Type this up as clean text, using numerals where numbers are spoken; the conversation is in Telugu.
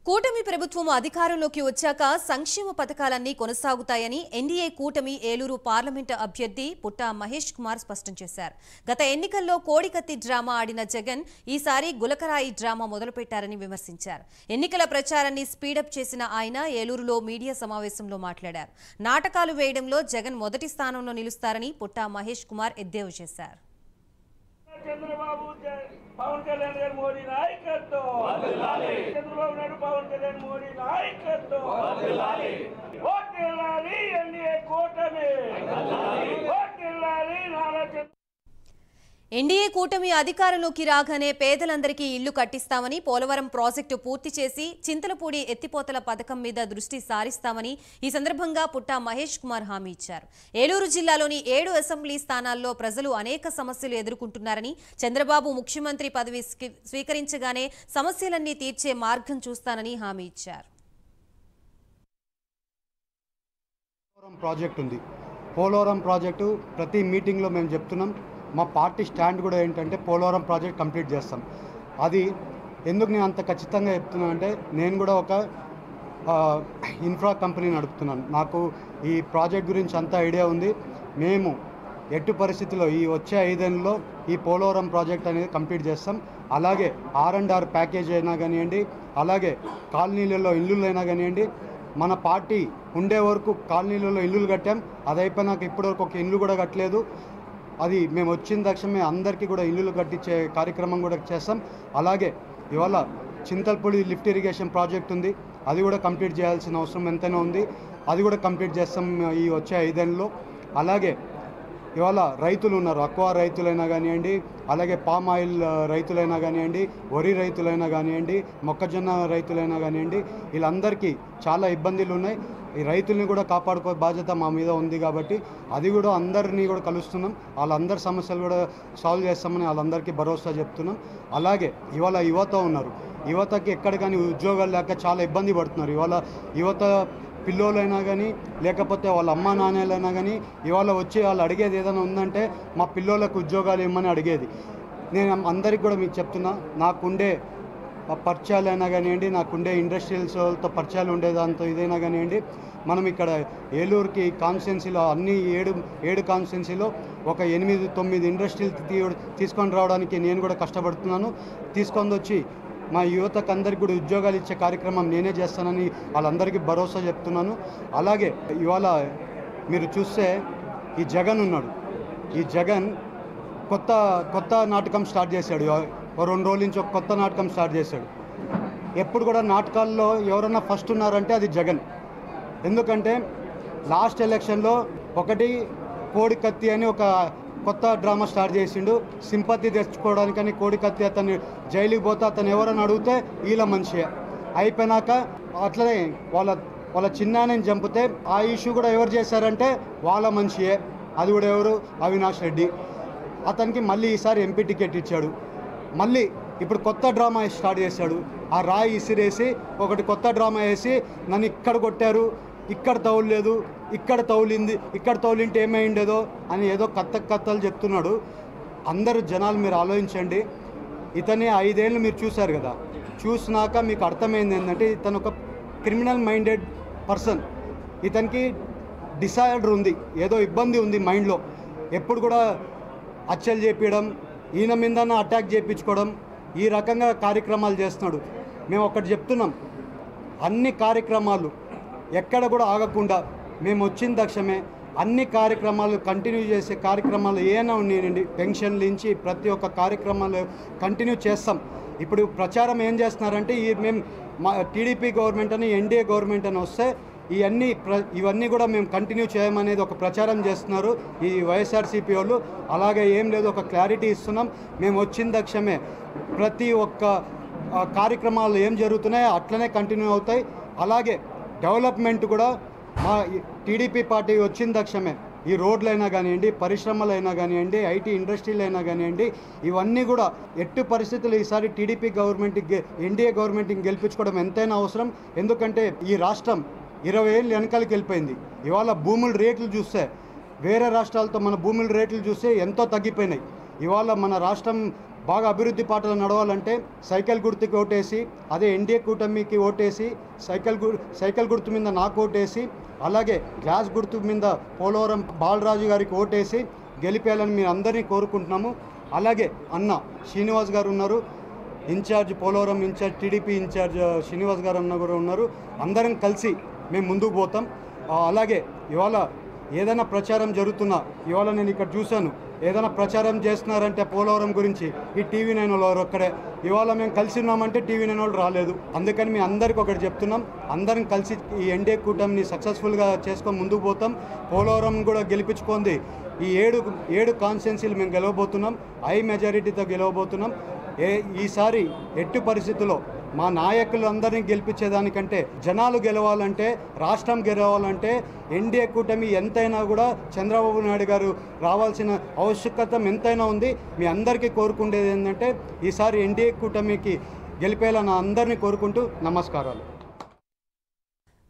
కూటమి ప్రభుత్వం అధికారంలోకి వచ్చాక సంక్షేమ పథకాలన్నీ కొనసాగుతాయని ఎన్డీఏ కూటమి ఏలూరు పార్లమెంటు అభ్యర్థి పుట్టా మహేష్ కుమార్ స్పష్టం చేశారు. గత ఎన్నికల్లో కోడికత్తి డ్రామా ఆడిన జగన్ ఈసారి గులకరాయి డ్రామా మొదలుపెట్టారని విమర్శించారు. ఎన్నికల ప్రచారాన్ని స్పీడప్ చేసిన ఆయన ఏలూరులో మీడియా సమావేశంలో మాట్లాడారు. నాటకాలు వేయడంలో జగన్ మొదటి స్థానంలో నిలుస్తారని పుట్టా మహేష్ కుమార్ ఎద్దేవా చేశారు. చంద్రబాబు పవన్ కళ్యాణ్ గారు మోడీ నాయకత్వం చంద్రబాబు నాయుడు పవన్ కళ్యాణ్ మోడీ నాయకత్వం ఓటేయాలి ఎన్డీఏ కూటమి ఓటేయాలి నారా ఎన్డీఏ కూటమి అధికారంలోకి రాగానే పేదలందరికీ ఇళ్లు కట్టిస్తామని, పోలవరం ప్రాజెక్టు పూర్తి చేసి చింతలపూడి ఎత్తిపోతల పథకం మీద దృష్టి సారిస్తామని ఈ సందర్భంగా పుట్టా మహేష్ కుమార్ హామీ ఇచ్చారు. ఏలూరు జిల్లాలోని 7 అసెంబ్లీ స్థానాల్లో ప్రజలు అనేక సమస్యలు ఎదుర్కొంటున్నారని, చంద్రబాబు ముఖ్యమంత్రి పదవి స్వీకరించగానే సమస్యలన్నీ తీర్చే మార్గం చూస్తానని హామీ ఇచ్చారు. పోలవరం ప్రాజెక్టు ప్రతి మీటింగ్లో మేము చెప్తున్నాం. మా పార్టీ స్టాండ్ కూడా ఏంటంటే పోలవరం ప్రాజెక్ట్ కంప్లీట్ చేస్తాం. అది ఎందుకు నేను అంత ఖచ్చితంగా చెప్తున్నాను అంటే, నేను కూడా ఒక ఇన్ఫ్రా కంపెనీ నడుపుతున్నాను. నాకు ఈ ప్రాజెక్ట్ గురించి అంత ఐడియా ఉంది. మేము ఎట్టి పరిస్థితుల్లో ఈ వచ్చే 5 ఏళ్ళలో ఈ పోలవరం ప్రాజెక్ట్ అనేది కంప్లీట్ చేస్తాం. అలాగే R&R ప్యాకేజ్ అయినా కానివ్వండి, అలాగే కాలనీలలో ఇల్లులు అయినా కానివ్వండి, మన పార్టీ ఉండే వరకు కాలనీలలో ఇల్లులు కట్టాం. అది అయిపోయినాక ఇప్పటివరకు ఒక ఇల్లు కూడా కట్టలేదు. అది మేము వచ్చిన తక్షణమే అందరికీ కూడా ఇల్లులు కట్టించే కార్యక్రమం కూడా చేస్తాం. అలాగే ఇవాళ చింతలపూడి లిఫ్ట్ ఇరిగేషన్ ప్రాజెక్ట్ ఉంది, అది కూడా కంప్లీట్ చేయాల్సిన అవసరం ఎంతైనా ఉంది. అది కూడా కంప్లీట్ చేస్తాం ఈ వచ్చే 5 ఏళ్ళలో. అలాగే ఇవాళ రైతులు ఉన్నారు, అక్వా రైతులైనా కానివ్వండి, అలాగే పామ్ ఆయిల్ రైతులైనా కానివ్వండి, వరి రైతులైనా కానివ్వండి, మొక్కజొన్న రైతులైనా కానివ్వండి, వీళ్ళందరికీ చాలా ఇబ్బందులు ఉన్నాయి. ఈ రైతుల్ని కూడా కాపాడుకో బాధ్యత మా మీద ఉంది కాబట్టి అది కూడా అందరినీ కూడా కలుస్తున్నాం. వాళ్ళందరి సమస్యలు కూడా సాల్వ్ చేస్తామని వాళ్ళందరికీ భరోసా చెప్తున్నాం. అలాగే ఇవాళ యువత ఉన్నారు, యువతకి ఎక్కడ కానీ ఉద్యోగాలు లేక చాలా ఇబ్బంది పడుతున్నారు. ఇవాళ యువత పిల్లోలైనా కానీ, లేకపోతే వాళ్ళ అమ్మా నాన్నలైనా కానీ ఇవాళ వచ్చి వాళ్ళు అడిగేది ఏదైనా ఉందంటే మా పిల్లోళ్ళకు ఉద్యోగాలు ఇవ్వమని అడిగేది. నేను అందరికి కూడా మీకు చెప్తున్నా, నాకుండే పరిచయాలైనా కానివ్వండి, నాకుండే ఇండస్ట్రియల్స్తో పరిచయాలు ఉండేదాంతో ఇదైనా కానివ్వండి, మనం ఇక్కడ ఏలూరుకి కాన్స్టిట్యున్సీలో అన్ని 7 కాన్స్టిట్యున్సీలో ఒక 8-9 ఇండస్ట్రీలు తీసుకొని రావడానికి నేను కూడా కష్టపడుతున్నాను. తీసుకొని వచ్చి మా యువతకు అందరికీ కూడా ఉద్యోగాలు ఇచ్చే కార్యక్రమం నేనే చేస్తానని వాళ్ళందరికీ భరోసా చెప్తున్నాను. అలాగే ఇవాళ మీరు చూస్తే ఈ జగన్ ఉన్నాడు, ఈ జగన్ కొత్త నాటకం స్టార్ట్ చేశాడు. 2 రోజుల నుంచి ఒక కొత్త నాటకం స్టార్ట్ చేశాడు. ఎప్పుడు కూడా నాటకాల్లో ఎవరన్నా ఫస్ట్ ఉన్నారంటే అది జగన్. ఎందుకంటే లాస్ట్ ఎలక్షన్లో ఒకటి కోడికత్తి అని ఒక కొత్త డ్రామా స్టార్ట్ చేసిండు. సింపతి తెచ్చుకోవడానికని కోడికత్తి అతను జైలుకి పోతే అతను ఎవరని అడిగితే వీళ్ళ మనిషే అయిపోయినాక అట్లనే వాళ్ళ చిన్నాన్నని చంపితే ఆ ఇష్యూ కూడా ఎవరు చేశారంటే వాళ్ళ మనిషియే. అది కూడా ఎవరు, అవినాష్ రెడ్డి. అతనికి మళ్ళీ ఈసారి ఎంపీ టికెట్ ఇచ్చాడు. మళ్ళీ ఇప్పుడు కొత్త డ్రామా స్టార్ట్ చేశాడు. ఆ రాయి ఇసిరేసి ఒకటి కొత్త డ్రామా వేసి నన్ను ఇక్కడ కొట్టారు, ఇక్కడ తౌలేదు, ఇక్కడ తౌలింది, ఇక్కడ తౌలింటే ఏమైండేదో అని ఏదో కథలు చెప్తున్నాడు. అందరూ జనాలు మీరు ఆలోచించండి. ఇతని 5 ఏళ్ళు మీరు చూశారు కదా, చూసినాక మీకు అర్థమైంది ఏంటంటే ఇతను ఒక క్రిమినల్ మైండెడ్ పర్సన్. ఇతనికి డిసార్డర్ ఉంది, ఏదో ఇబ్బంది ఉంది మైండ్లో. ఎప్పుడు కూడా హత్యలు చేపించడం, ఈయన మీదన అటాక్ చేయించుకోవడం, ఈ రకంగా కార్యక్రమాలు చేస్తున్నాడు. మేము ఒకటి చెప్తున్నాం, అన్ని కార్యక్రమాలు ఎక్కడ కూడా ఆగకుండా మేము వచ్చిన తక్షణమే అన్ని కార్యక్రమాలు కంటిన్యూ చేసే కార్యక్రమాలు ఏమైనా ఉన్నాయండి, పెన్షన్ల నుంచి ప్రతి ఒక్క కార్యక్రమాలు కంటిన్యూ చేస్తాం. ఇప్పుడు ప్రచారం ఏం చేస్తున్నారంటే మేము టీడీపీ గవర్నమెంట్ అని, ఎన్డీఏ గవర్నమెంట్ అని వస్తే ఇవన్నీ కూడా మేము కంటిన్యూ చేయమనేది ఒక ప్రచారం చేస్తున్నారు ఈ వైఎస్ఆర్సీపీ వాళ్ళు. అలాగే ఏం లేదు, ఒక క్లారిటీ ఇస్తున్నాం. మేము వచ్చిన తక్షణమే ప్రతి ఒక్క కార్యక్రమాలు ఏం జరుగుతున్నాయో అట్లనే కంటిన్యూ అవుతాయి. అలాగే డెవలప్మెంట్ కూడా మా టీడీపీ పార్టీ వచ్చిన తక్షణమే ఈ రోడ్లైనా కానివ్వండి, పరిశ్రమలైనా కానివ్వండి, ఐటీ ఇండస్ట్రీలు అయినా కానివ్వండి, ఇవన్నీ కూడా ఎట్టి పరిస్థితులు ఈసారి టీడీపీ గవర్నమెంట్కి, ఎన్డీఏ గవర్నమెంట్కి గెలిపించుకోవడం ఎంతైనా అవసరం. ఎందుకంటే ఈ రాష్ట్రం 20 ఏళ్ళు వెనకాలకి వెళ్ళిపోయింది. ఇవాళ భూముల రేట్లు చూస్తే వేరే రాష్ట్రాలతో మన భూముల రేట్లు చూస్తే ఎంతో తగ్గిపోయినాయి. ఇవాళ మన రాష్ట్రం బాగా అభివృద్ధి పాటలు నడవాలంటే సైకిల్ గుర్తుకి ఓటేసి, అదే ఎన్డీఏ కూటమికి ఓటేసి, సైకిల్ గుర్తు మీద నాకు ఓటేసి, అలాగే గ్లాస్ గుర్తు మీద పోలవరం బాలరాజు గారికి ఓటేసి గెలిపేయాలని మీరు అందరినీ కోరుకుంటున్నాము. అలాగే అన్న శ్రీనివాస్ గారు ఉన్నారు, incharge Polavaram incharge, TDP incharge Srinivas గారు అన్న కూడా ఉన్నారు. అందరం కలిసి మేము ముందుకు పోతాం. అలాగే ఇవాళ ఏదైనా ప్రచారం జరుగుతున్నా, ఇవాళ నేను ఇక్కడ చూశాను, ఏదైనా ప్రచారం చేస్తున్నారంటే పోలవరం గురించి ఈ TV9 వాళ్ళు ఒక్కడే. ఇవాళ మేము కలిసి ఉన్నామంటే TV9 వాళ్ళు రాలేదు. అందుకని మీ అందరికీ ఒకటి చెప్తున్నాం, అందరం కలిసి ఈ ఎన్డీఏ కూటమిని సక్సెస్ఫుల్గా చేసుకొని ముందుకు పోతాం. పోలవరం కూడా గెలిపించుకుంది. ఈ ఏడు కాన్స్టిట్యున్సీలు మేము గెలవబోతున్నాం, హై మెజారిటీతో గెలవబోతున్నాం. ఈసారి ఎట్టి పరిస్థితుల్లో మా నాయకులందరినీ గెలిపించేదానికంటే, జనాలు గెలవాలంటే, రాష్ట్రం గెలవాలంటే ఎన్డీఏ కూటమి ఎంతైనా కూడా చంద్రబాబు నాయుడు గారు రావాల్సిన ఆవశ్యకత ఎంతైనా ఉంది. మీ అందరికీ కోరుకునేది ఏంటంటే ఈసారి ఎన్డీఏ కూటమికి గెలిపేలా నా అందరినీ కోరుకుంటూ నమస్కారాలు.